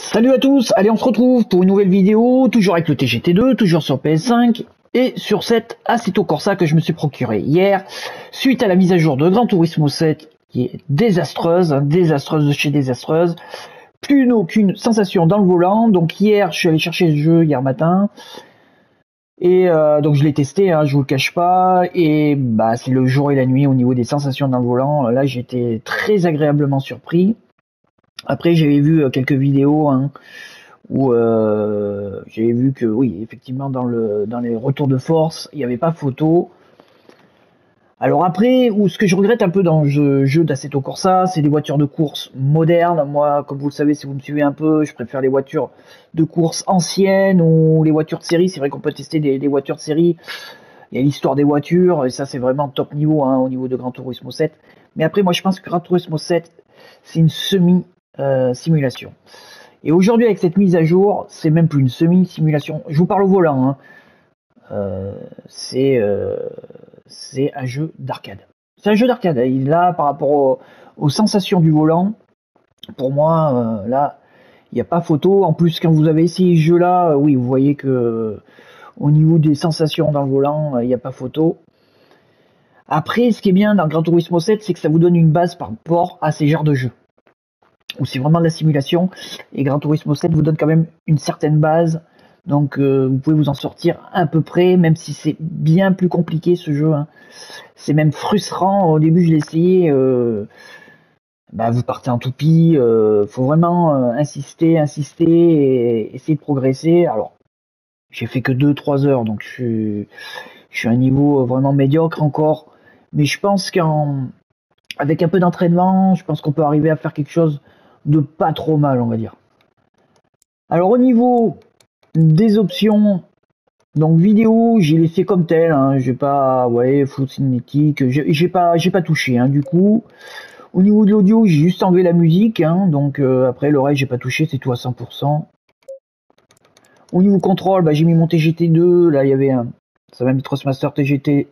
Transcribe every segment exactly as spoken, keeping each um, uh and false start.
Salut à tous, allez on se retrouve pour une nouvelle vidéo, toujours avec le T G T deux, toujours sur P S cinq, et sur cette Assetto Corsa que je me suis procuré hier, suite à la mise à jour de Gran Turismo sept, qui est désastreuse, hein, désastreuse de chez désastreuse, plus aucune sensation dans le volant. Donc hier, je suis allé chercher le jeu hier matin, et euh, donc je l'ai testé, hein, je vous le cache pas, et bah c'est le jour et la nuit au niveau des sensations dans le volant. Là j'ai été très agréablement surpris. Après j'avais vu quelques vidéos hein, où euh, j'avais vu que oui effectivement dans le dans les retours de force il n'y avait pas photo. Alors après, ou ce que je regrette un peu dans le jeu, jeu d'Assetto Corsa, c'est des voitures de course modernes. Moi, comme vous le savez, si vous me suivez un peu, je préfère les voitures de course anciennes ou les voitures de série. C'est vrai qu'on peut tester des, des voitures de série. Il y a l'histoire des voitures, et ça c'est vraiment top niveau hein, au niveau de Gran Turismo sept. Mais après, moi je pense que Gran Turismo sept, c'est une semi Euh, simulation. Et aujourd'hui avec cette mise à jour, c'est même plus une semi-simulation. Je vous parle au volant. Hein. Euh, c'est euh, c'est un jeu d'arcade. C'est un jeu d'arcade. Là, par rapport au, aux sensations du volant, pour moi, euh, là, il n'y a pas photo. En plus, quand vous avez essayé ce jeu-là, euh, oui, vous voyez que euh, au niveau des sensations dans le volant, il euh, n'y a pas photo. Après, ce qui est bien dans Gran Turismo sept, c'est que ça vous donne une base par rapport à ces genres de jeux. Ou c'est vraiment de la simulation, et Gran Turismo sept vous donne quand même une certaine base, donc euh, vous pouvez vous en sortir à peu près, même si c'est bien plus compliqué ce jeu, hein. C'est même frustrant, au début je l'ai essayé, euh, bah, vous partez en toupie, euh, faut vraiment euh, insister, insister, et essayer de progresser. Alors, j'ai fait que deux trois heures, donc je suis, je suis à un niveau vraiment médiocre encore, mais je pense qu'en avec un peu d'entraînement, je pense qu'on peut arriver à faire quelque chose de pas trop mal, on va dire. Alors au niveau des options, donc vidéo, j'ai laissé comme tel, hein, j'ai pas, ouais, full cinétique, j'ai pas, j'ai pas touché, hein, du coup. Au niveau de l'audio, j'ai juste enlevé la musique, hein, donc euh, après l'oreille, j'ai pas touché, c'est tout à cent pour cent. Au niveau contrôle, bah, j'ai mis mon T G T deux, là il y avait un, ça m'a mis Thrustmaster T G T.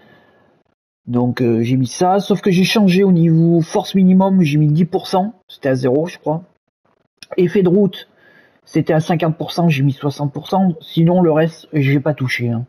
Donc euh, j'ai mis ça, sauf que j'ai changé au niveau force minimum, j'ai mis dix pour cent, c'était à zéro je crois. Effet de route, c'était à cinquante pour cent, j'ai mis soixante pour cent, sinon le reste, j'ai pas touché. Hein.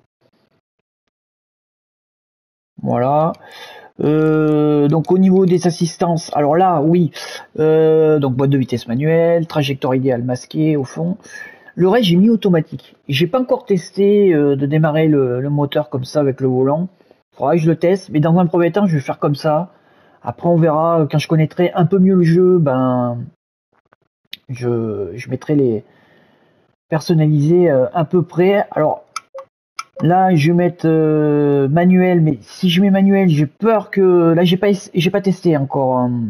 Voilà. Euh, donc au niveau des assistances, alors là, oui, euh, donc boîte de vitesse manuelle, trajectoire idéale masquée au fond. Le reste, j'ai mis automatique. J'ai pas encore testé euh, de démarrer le, le moteur comme ça avec le volant. Faudra que je le teste, mais dans un premier temps, je vais faire comme ça. Après, on verra, quand je connaîtrai un peu mieux le jeu, ben, je, je mettrai les personnalisés euh, à peu près. Alors, là, je vais mettre euh, manuel, mais si je mets manuel, j'ai peur que... Là, j'ai pas, j'ai pas testé encore. Hein.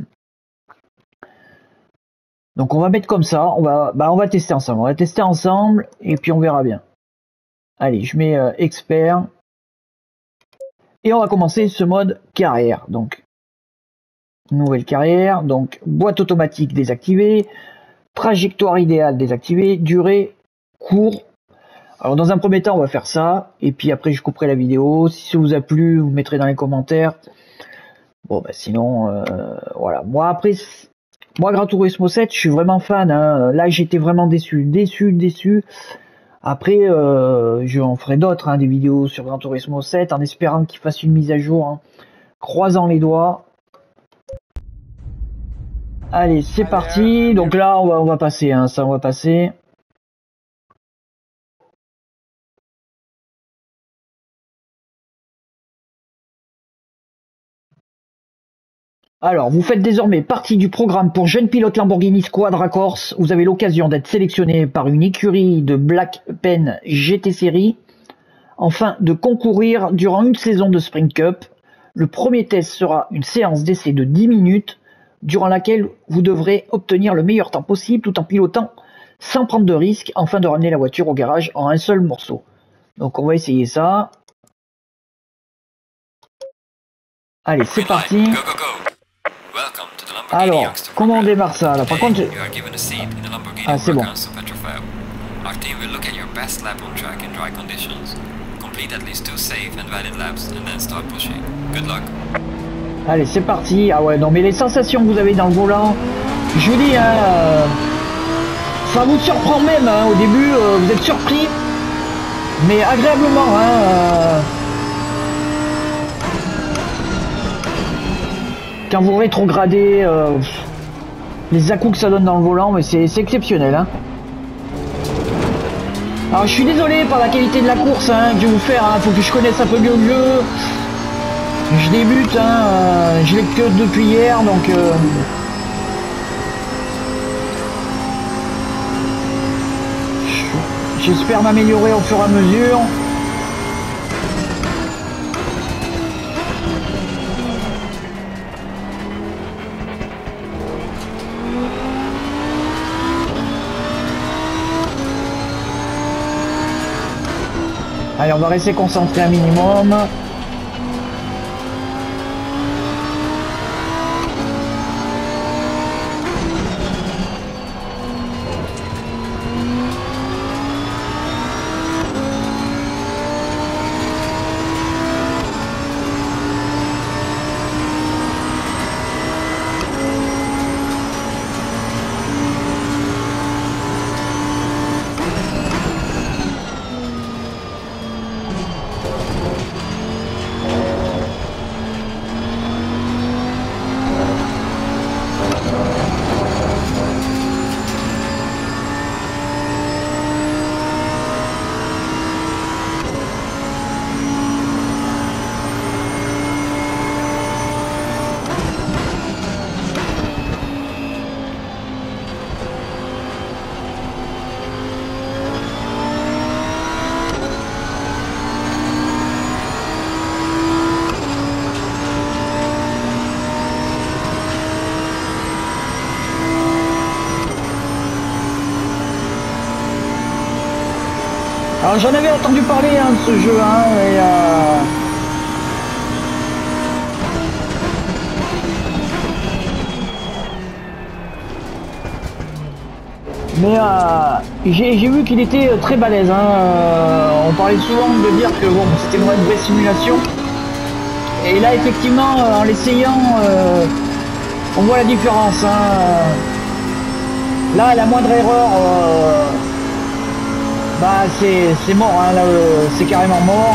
Donc, on va mettre comme ça. On va, bah, on va tester ensemble. On va tester ensemble, et puis on verra bien. Allez, je mets euh, expert. Et on va commencer ce mode carrière. Donc, nouvelle carrière. Donc, boîte automatique désactivée. Trajectoire idéale désactivée. Durée, court. Alors, dans un premier temps, on va faire ça. Et puis après, je couperai la vidéo. Si ça vous a plu, vous mettrez dans les commentaires. Bon, bah sinon, euh, voilà. Moi, après, moi, Gran Turismo sept, je suis vraiment fan. Hein. Là, j'étais vraiment déçu. Déçu, déçu. Après, euh, je en ferai d'autres, hein, des vidéos sur Gran Turismo sept, en espérant qu'il fasse une mise à jour, hein, croisant les doigts. Allez, c'est parti. Donc là, on va, on va passer, hein, ça, on va passer. Alors, vous faites désormais partie du programme pour jeunes pilotes Lamborghini Squadra Corse. Vous avez l'occasion d'être sélectionné par une écurie de Black Pen G T Series, afin de concourir durant une saison de Sprint Cup. Le premier test sera une séance d'essai de dix minutes, durant laquelle vous devrez obtenir le meilleur temps possible tout en pilotant sans prendre de risques, afin de ramener la voiture au garage en un seul morceau. Donc on va essayer ça. Allez, c'est parti. Alors, comment on démarre ça là? Par contre, ah c'est bon. Allez, c'est parti. Ah ouais, non mais les sensations que vous avez dans le volant, je vous dis, hein, euh, ça vous surprend même, hein, au début, euh, vous êtes surpris, mais agréablement. Hein, euh, quand vous rétrogradez, euh, les à-coups que ça donne dans le volant, mais c'est exceptionnel. Hein. Alors je suis désolé par la qualité de la course hein, que je vais vous faire, il hein, faut que je connaisse un peu mieux le jeu. Je débute, hein, euh, je l'ai que depuis hier, donc... Euh, j'espère m'améliorer au fur et à mesure. Allez, on va rester concentré un minimum. Alors j'en avais entendu parler hein, de ce jeu, hein, et euh... mais euh, j'ai vu qu'il était très balèze. Hein. Euh, on parlait souvent de dire que bon, c'était une vraie simulation. Et là effectivement, en l'essayant, euh, on voit la différence. Hein. Là, la moindre erreur. Euh, Bah c'est mort, hein, là euh, c'est carrément mort.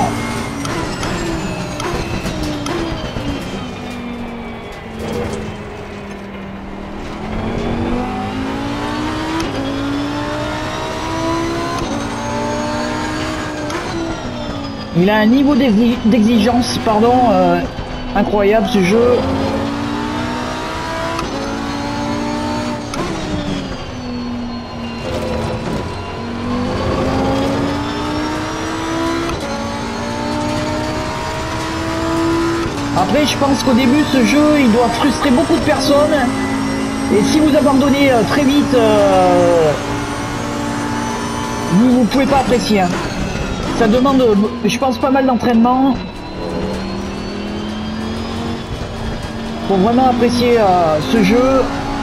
Il a un niveau d'exigence, pardon, euh, incroyable ce jeu. Après, je pense qu'au début, ce jeu, il doit frustrer beaucoup de personnes. Et si vous abandonnez euh, très vite, euh, vous ne pouvez pas apprécier. Hein. Ça demande, je pense, pas mal d'entraînement pour vraiment apprécier euh, ce jeu.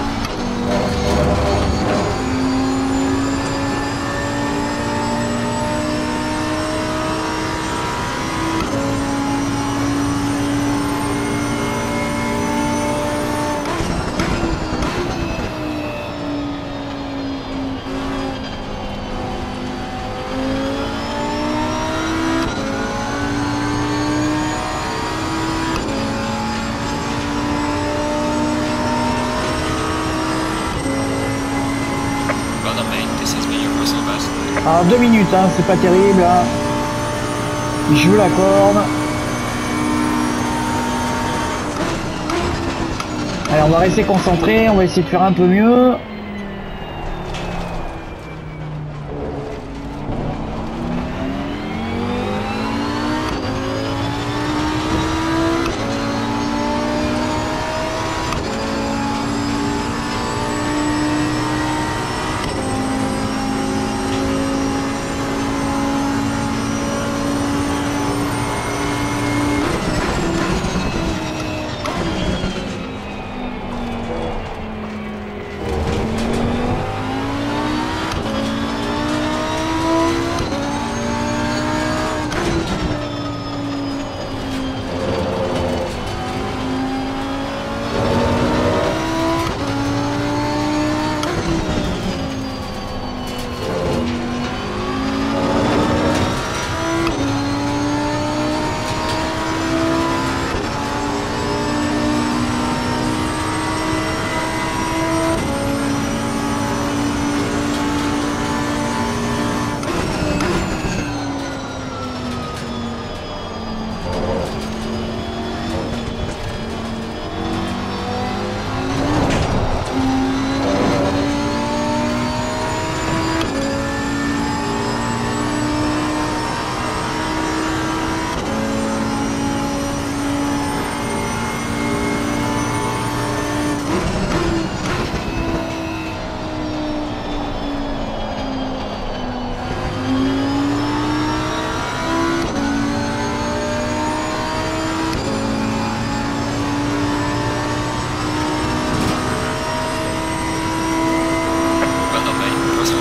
Alors deux minutes, hein, c'est pas terrible. Hein. Je vous l'accorde. Allez, on va rester concentré, on va essayer de faire un peu mieux.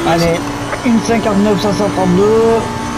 Allez, une cinquante-neuf cinq cent trente-deux.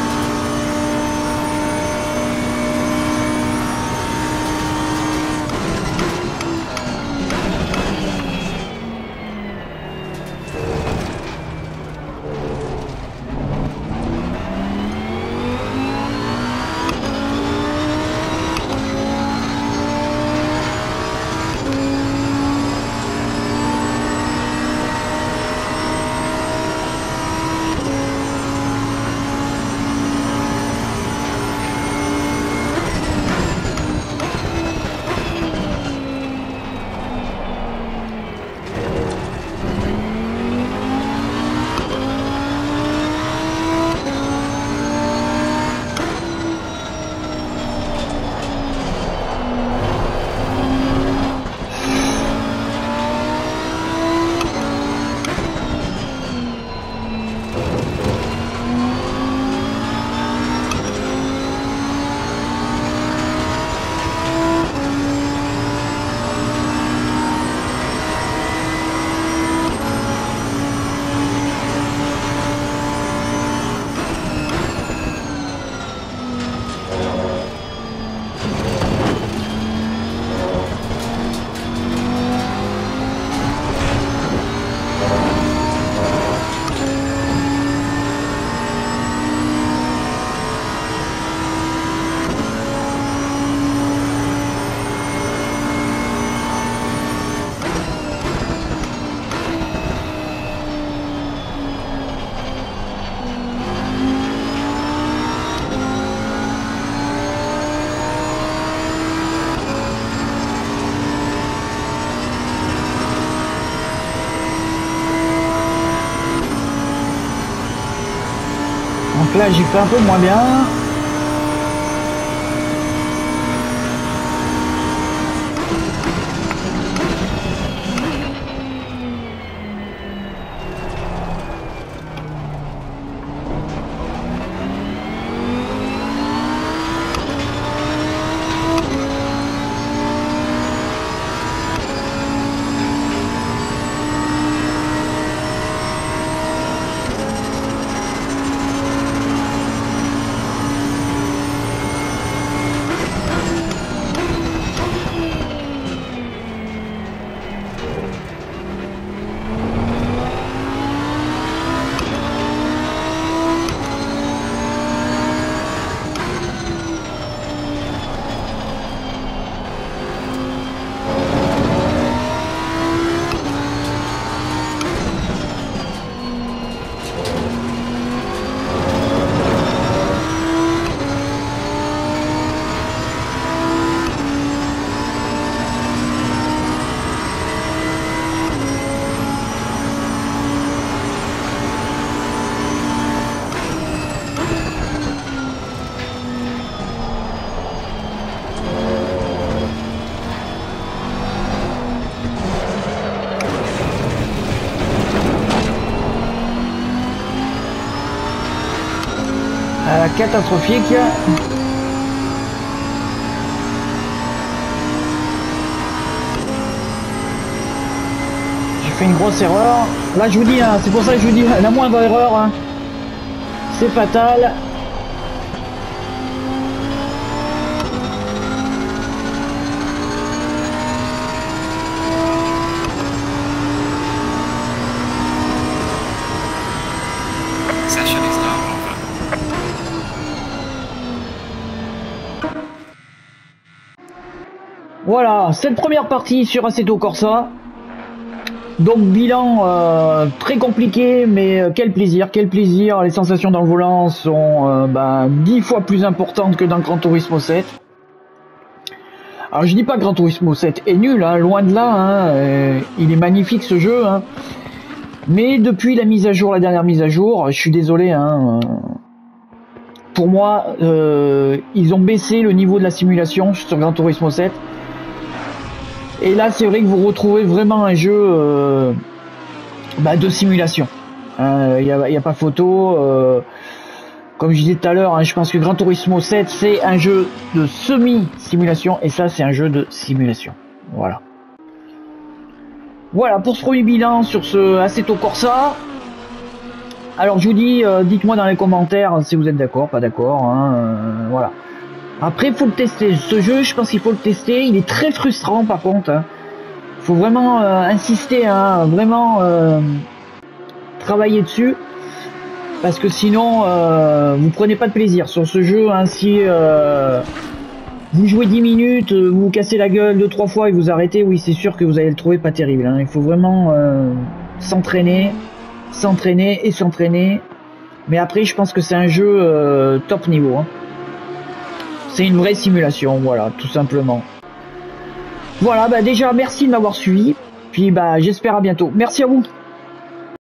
Donc là j'ai fait un peu moins bien. Euh, catastrophique. J'ai fait une grosse erreur. Là je vous dis, hein, c'est pour ça que je vous dis, la moindre erreur, hein, c'est fatal. Voilà, cette première partie sur Assetto Corsa. Donc bilan euh, très compliqué, mais euh, quel plaisir, quel plaisir. Les sensations dans le volant sont euh, bah, dix fois plus importantes que dans Gran Turismo sept. Alors je dis pas que Gran Turismo sept est nul, hein, loin de là, hein, euh, il est magnifique ce jeu. Hein. Mais depuis la mise à jour, la dernière mise à jour, je suis désolé, hein, euh, pour moi, euh, ils ont baissé le niveau de la simulation sur Gran Turismo sept. Et là, c'est vrai que vous retrouvez vraiment un jeu euh, bah, de simulation. Il hein, n'y a, a pas photo. Euh, comme je disais tout à l'heure, hein, je pense que Gran Turismo sept, c'est un jeu de semi-simulation. Et ça, c'est un jeu de simulation. Voilà. Voilà pour ce premier bilan sur ce Assetto Corsa. Alors je vous dis, euh, dites-moi dans les commentaires si vous êtes d'accord, pas d'accord, hein, euh, voilà. Après, il faut le tester. Ce jeu, je pense qu'il faut le tester. Il est très frustrant, par contre. Hein. Faut vraiment euh, insister, hein, vraiment euh, travailler dessus, parce que sinon, euh, vous prenez pas de plaisir sur ce jeu. Hein, si euh, vous jouez dix minutes, vous vous cassez la gueule deux trois fois et vous arrêtez, oui, c'est sûr que vous allez le trouver pas terrible. Hein. Il faut vraiment euh, s'entraîner, s'entraîner et s'entraîner. Mais après, je pense que c'est un jeu euh, top niveau. Hein. C'est une vraie simulation, voilà, tout simplement. Voilà, bah déjà, merci de m'avoir suivi. Puis bah j'espère à bientôt. Merci à vous.